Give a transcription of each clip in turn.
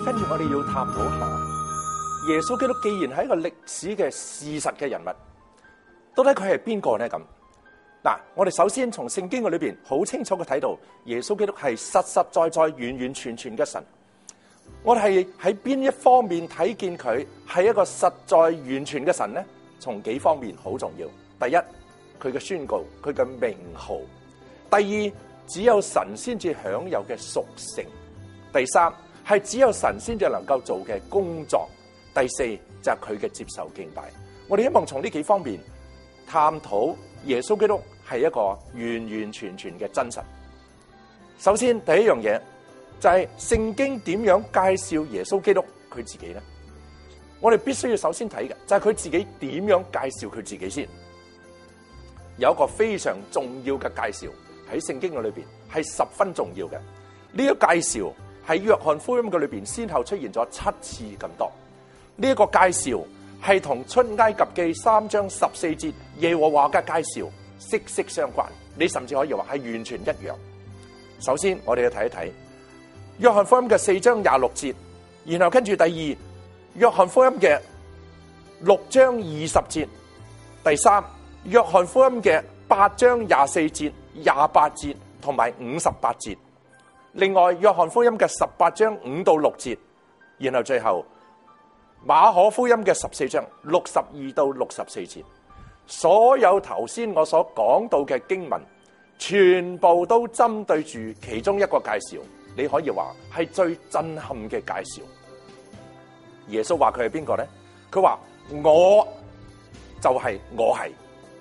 跟住我哋要探討下，耶穌基督既然係一個歷史嘅事實嘅人物，到底佢係邊個呢？咁嗱，我哋首先從聖經嘅裏邊好清楚嘅睇到，耶穌基督係實實在在、完完全全嘅神。我哋係喺邊一方面睇見佢係一個實在完全嘅神呢？從幾方面好重要。第一，佢嘅宣告，佢嘅名號；第二，只有神先至享有嘅屬性；第三，係只有神先至能夠做嘅工作；第四，就係佢嘅接受敬拜。我哋希望從呢幾方面探討耶穌基督係一個完完全全嘅真神。首先，第一樣嘢就係聖經點樣介紹耶穌基督佢自己呢？我哋必須要首先睇嘅就係佢自己點樣介紹佢自己先。有一個非常重要嘅介紹喺聖經嘅裏邊係十分重要嘅。呢個介紹喺約翰福音嘅裏邊先後出現咗7次咁多。呢一個介紹係同出埃及記3章14節耶和華嘅介紹息息相關。你甚至可以話係完全一樣。首先我哋要睇一睇約翰福音嘅4章26節，然後跟住第二約翰福音嘅6章20節，第三約翰福音嘅8章24節、28節同埋58節，另外約翰福音嘅18章5到6節，然後最後馬可福音嘅14章62到64節。所有頭先我所講到嘅經文，全部都針對住其中一個介紹，你可以話係最震撼嘅介紹。耶穌話佢係邊個呢？佢話我就係我係。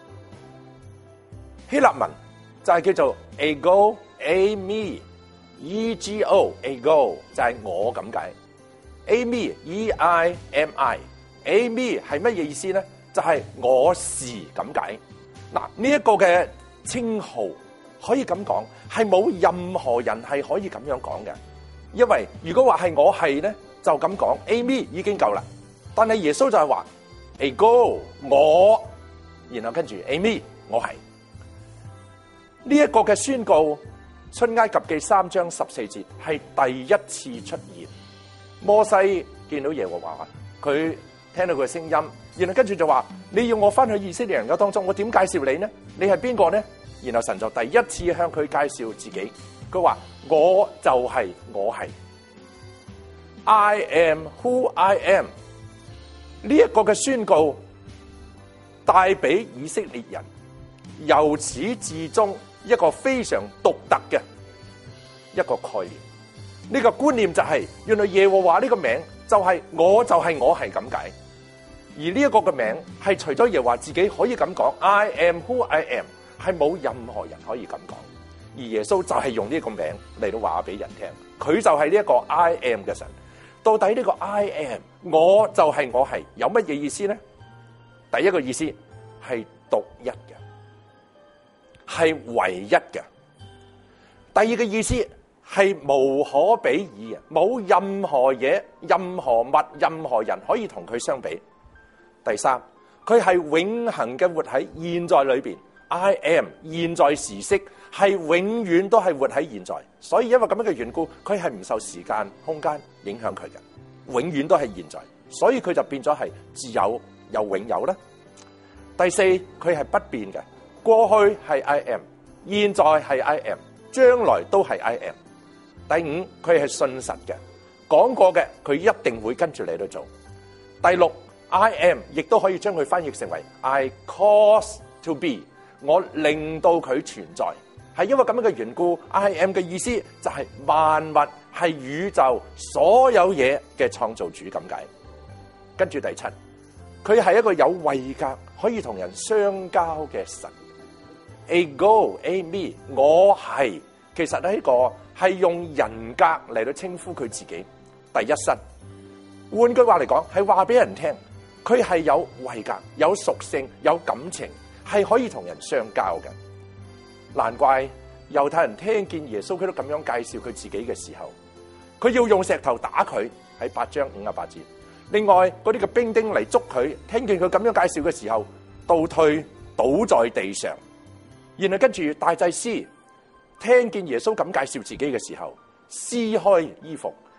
希臘文就係叫做 ego eimi ego ego 就係我咁解。eimi eimi eimi 係乜嘢意思呢？就係我是咁解。嗱，呢一個嘅稱號可以咁講，係冇任何人係可以咁樣講嘅。因為如果話係我係呢，就咁講 eimi 已經夠啦。但係耶穌就係話 ego 我，然後跟住 eimi 我係。呢一個嘅宣告，出埃及記3章14節係第一次出現。摩西見到耶和華，佢聽到佢嘅聲音，然後跟住就話：你要我翻去以色列人嘅當中，我點介紹你呢？你係邊個呢？然後神就第一次向佢介紹自己，佢話：我就係我係 ，I am who I am。呢一個嘅宣告帶俾以色列人由始至終一個非常獨特嘅一個概念。呢個觀念就係原來耶和華呢個名就係我就係我係咁解。而呢一個嘅名係除咗耶和華自己可以咁講 I am who I am， 係冇任何人可以咁講。而耶穌就係用呢個名嚟到話俾人聽，佢就係呢一個 I am 嘅神。到底呢個 I am 我就係我係有乜嘢意思呢？第一個意思係獨一嘅，係唯一嘅。第二個意思係無可比擬嘅，冇任何嘢、任何物、任何人可以同佢相比。第三，佢係永恆嘅活喺現在裏邊。I am 現在時式係永遠都係活喺現在，所以因為咁樣嘅緣故，佢係唔受時間空間影響佢嘅，永遠都係現在，所以佢就變咗係自有又永有啦。第四，佢係不變嘅，過去係 I am， 現在係 I am， 將來都係 I am。第五，佢係信實嘅，講過嘅佢一定會跟住你去做。第六， I am 亦都可以將佢翻譯成為 I cause to be， 我令到佢存在，係因為咁樣嘅緣故。 I am 嘅意思就係萬物，係宇宙所有嘢嘅創造主咁解。跟住第七，佢係一個有位格可以同人相交嘅神。ego eimi 我係，其實呢個係用人格嚟到稱呼佢自己第一身。換句話嚟講，係話俾人聽佢係有位格、有屬性、有感情，係可以同人相交嘅。難怪猶太人聽見耶穌基督咁樣介紹佢自己嘅時候，佢要用石頭打佢，喺8章58節。另外嗰啲嘅兵丁嚟捉佢，聽見佢咁樣介紹嘅時候，倒退倒在地上。然後跟住大祭司聽見耶穌咁介紹自己嘅時候，撕開衣服，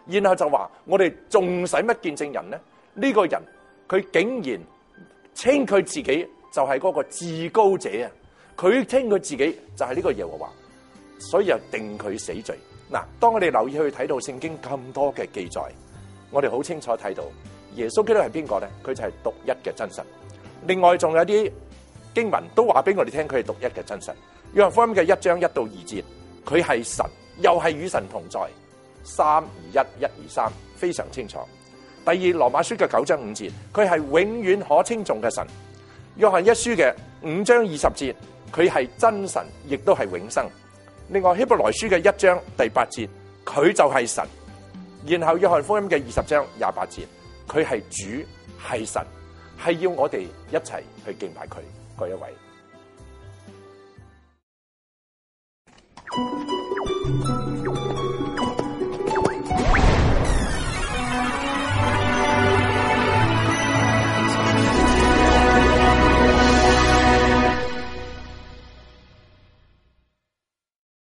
然後就話我哋仲使乜見證人呢？呢個人佢竟然稱佢自己就係嗰個至高者啊！佢稱佢自己就係呢個耶和華，所以又定佢死罪。嗱，當我哋留意去睇到聖經咁多嘅記載，我哋好清楚睇到耶穌基督係邊個咧？佢就係獨一嘅真神。另外仲有啲經文都話俾我哋聽，佢係獨一嘅真神。約翰福音嘅1章1到2節，佢係神，又係與神同在，三而一，一而三，非常清楚。第二，羅馬書嘅9章5節，佢係永遠可稱頌嘅神。約翰一書嘅5章20節，佢係真神，亦都係永生。另外希伯來書嘅1章第8節，佢就係神。然後約翰福音嘅20章28節，佢係主，係神，係要我哋一齊去敬拜佢。各一位。